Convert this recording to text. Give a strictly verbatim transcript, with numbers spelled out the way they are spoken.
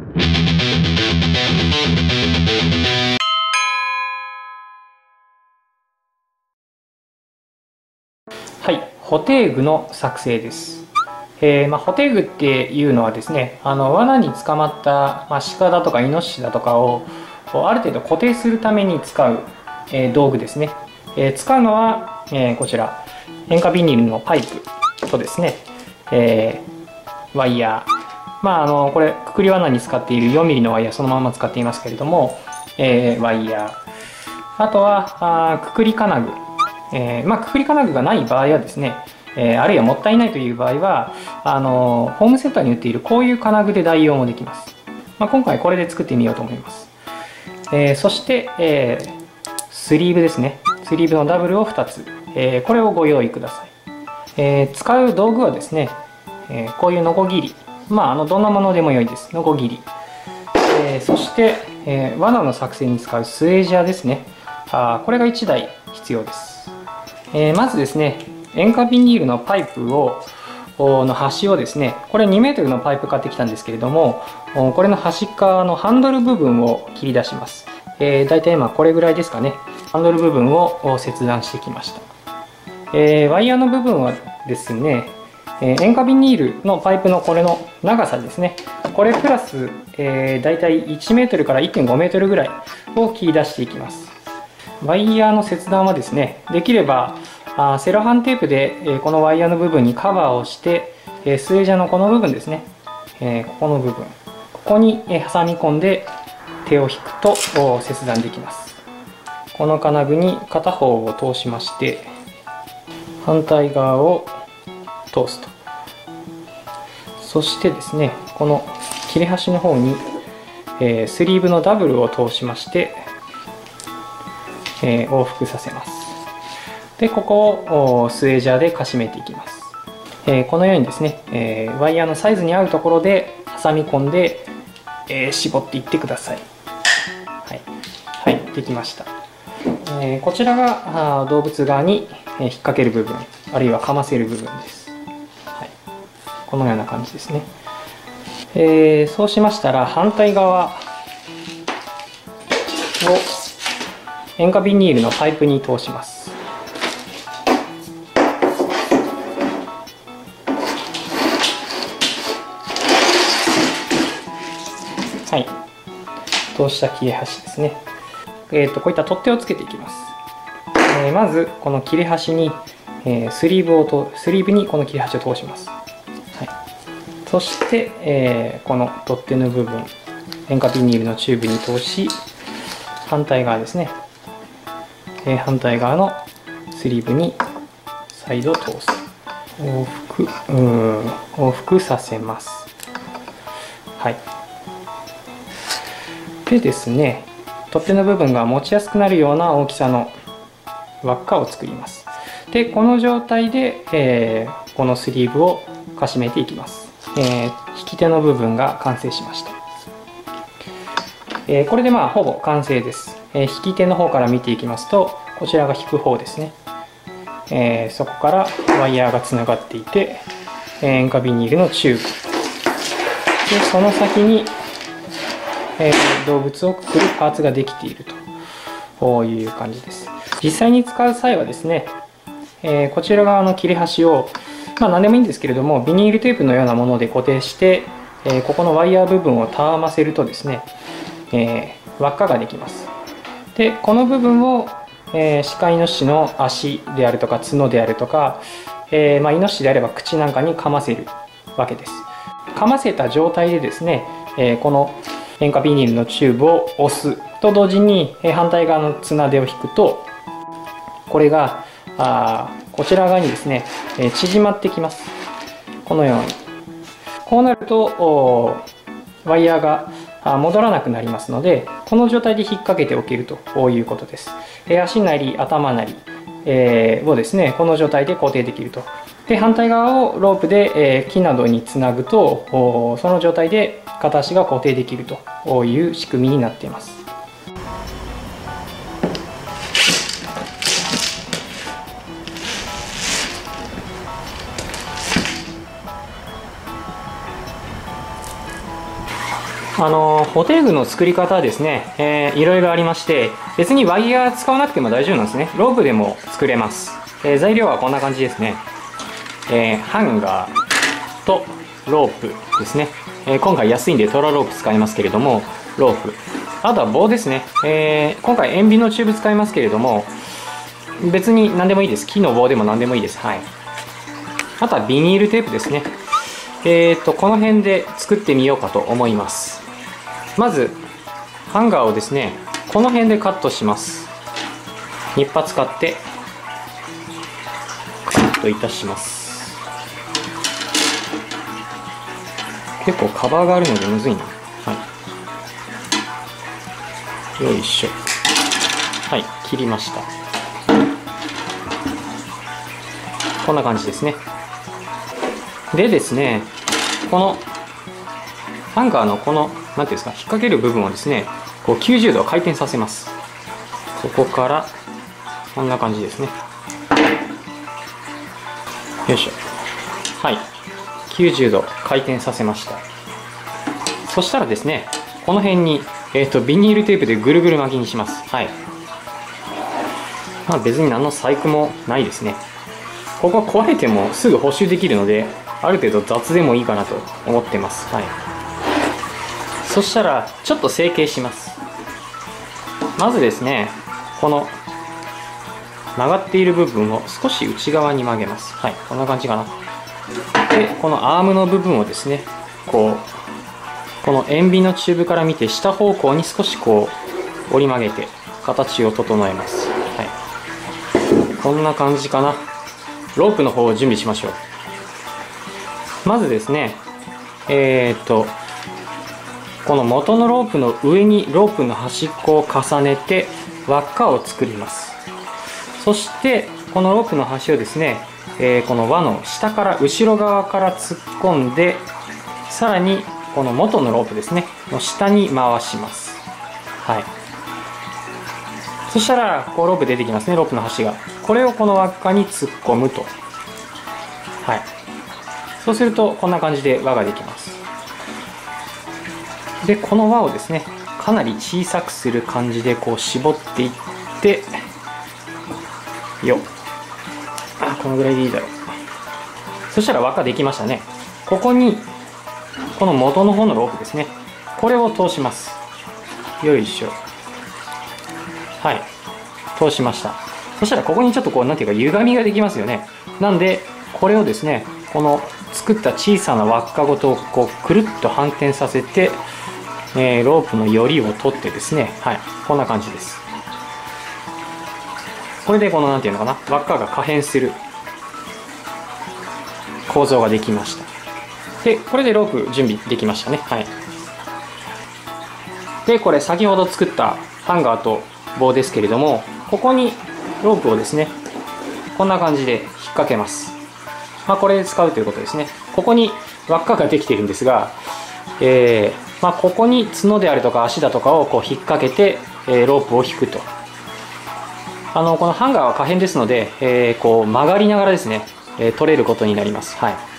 はい、補定具の作成です。えーまあ、補定具っていうのはですね、あの罠に捕まった、まあ、鹿だとかイノシシだとかをある程度固定するために使う、えー、道具ですね。えー、使うのは、えー、こちら塩化ビニールのパイプとですね、えー、ワイヤー、まあ、あのこれくくり罠に使っているよんミリのワイヤーそのまま使っていますけれども、えー、ワイヤー、あとはあくくり金具、えーまあ、くくり金具がない場合はですね、えー、あるいはもったいないという場合はあのホームセンターに売っているこういう金具で代用もできます。まあ、今回これで作ってみようと思います。えー、そして、えー、スリーブですね。スリーブのダブルをふたつ、えー、これをご用意ください。えー、使う道具はですね、えー、こういうノコギリ、まあ、あのどんなものでも良いです。ノコギリ、えー、そして、えー、罠の作成に使うスエージャーですね。あこれがいちだい必要です。えー、まずですね、塩化ビニールのパイプをの端をですね、これにメートルのパイプ買ってきたんですけれども、これの端っ側のハンドル部分を切り出します。えー、大体今これぐらいですかね。ハンドル部分を切断してきました。えー、ワイヤーの部分はですね、えー、塩化ビニールのパイプのこれの長さですね、これプラス、えー、大体いちメートルからいってんごメートルぐらいを切り出していきます。ワイヤーの切断はですね、できればあセロハンテープで、えー、このワイヤーの部分にカバーをして、えー、スエージャーのこの部分ですね、えー、ここの部分、ここに、えー、挟み込んで手を引くと切断できます。この金具に片方を通しまして反対側を通すと、そしてですね、この切れ端の方に、えー、スリーブのダブルを通しまして、えー、往復させます。でここをスエージャーでかしめていきます。えー、このようにですね、えー、ワイヤーのサイズに合うところで挟み込んで、えー、絞っていってください。はい、はい、できました。えー、こちらが動物側に引っ掛ける部分、あるいはかませる部分です。はい、このような感じですね。えー、そうしましたら反対側を塩化ビニールのパイプに通します。はい、通した切れ端ですね。えーと、こういった取っ手をつけていきます。えー、まずこの切れ端に、えー、スリーブをとスリーブにこの切れ端を通します。はい、そして、えー、この取っ手の部分、塩化ビニールのチューブに通し、反対側ですね、えー、反対側のスリーブに再度通す。往復、うん往復させます。はい。でですね、取っ手の部分が持ちやすくなるような大きさの輪っかを作ります。でこの状態で、えー、このスリーブをかしめていきます。えー、引き手の部分が完成しました。えー、これでまあほぼ完成です。えー、引き手の方から見ていきますと、こちらが引く方ですね。えー、そこからワイヤーがつながっていて、塩化ビニールのチューブでその先にえー、動物をくくるパーツができているという感じです。実際に使う際はですね、えー、こちら側の切れ端を、まあ、何でもいいんですけれどもビニールテープのようなもので固定して、えー、ここのワイヤー部分をたわませるとですね、えー、輪っかができます。でこの部分を、えー、鹿イノシシの足であるとか角であるとか、えーまあ、イノシシであれば口なんかにかませるわけです。かませた状態でですね、えー、この塩化ビニールのチューブを押すと同時に反対側の綱手を引くと、これがあこちら側にですね縮まってきます。このようにこうなるとワイヤーが戻らなくなりますので、この状態で引っ掛けておけるということです。足なり頭なりをですねこの状態で固定できると。で反対側をロープで木などにつなぐとその状態で片足が固定できるという仕組みになっています。 あのホテイグの作り方はですね、えー、いろいろありまして、別にワイヤー使わなくても大丈夫なんですね。ロープでも作れます。えー、材料はこんな感じですね。えー、ハンガーとロープですね。えー、今回安いんでトラロープ使いますけれども、ロープ、あとは棒ですね。えー、今回塩ビのチューブ使いますけれども、別に何でもいいです。木の棒でも何でもいいです。はい。あとはビニールテープですね。えーとこの辺で作ってみようかと思います。まずハンガーをですね、この辺でカットします。ニッパ使ってカットいたします。結構カバーがあるのでむずいな。はい、よいしょ。はい、切りました。こんな感じですね。でですね、このハンガーのこの何ていうんですか、引っ掛ける部分をですね、こうきゅうじゅうど回転させます。ここからこんな感じですね。よいしょ。はい、きゅうじゅうど回転させました。そしたらですね、この辺に、えーとビニールテープでぐるぐる巻きにします。はい、まあ、別に何の細工もないですね。ここは壊れてもすぐ補修できるので、ある程度雑でもいいかなと思ってます。はい、そしたらちょっと成形します。まずですね、この曲がっている部分を少し内側に曲げます。はい、こんな感じかな。でこのアームの部分をですね、こうこの塩ビのチューブから見て下方向に少しこう折り曲げて形を整えます。はい、こんな感じかな。ロープの方を準備しましょう。まずですね、えー、っとこの元のロープの上にロープの端っこを重ねて輪っかを作ります。そしてこのロープの端をですね、えー、この輪の下から後ろ側から突っ込んで、さらにこの元のロープですねの下に回します。はい、そしたらこうロープ出てきますね。ロープの端が、これをこの輪っかに突っ込むと。はい、そうするとこんな感じで輪ができます。でこの輪をですね、かなり小さくする感じでこう絞っていってよっ、あ、このぐらいでいいだろう。そしたら輪っかできましたね。ここにこの元の方のロープですね、これを通します。よいしょ。はい、通しました。そしたらここにちょっとこうなんていうか歪みができますよね。なんでこれをですね、この作った小さな輪っかごとこうくるっと反転させて、えー、ロープのよりを取ってですね、はい、こんな感じです。これでこのなんていうのかな、輪っかが可変する構造ができました。でこれでロープ準備できましたね。はい、でこれ先ほど作ったハンガーと棒ですけれども、ここにロープをですねこんな感じで引っ掛けます。まあ、これで使うということですね。ここに輪っかができているんですが、えーまあ、ここに角であるとか足だとかをこう引っ掛けて、えー、ロープを引くと。あのこのハンガーは可変ですので、えー、こう曲がりながらですね、えー、取れることになります。はい、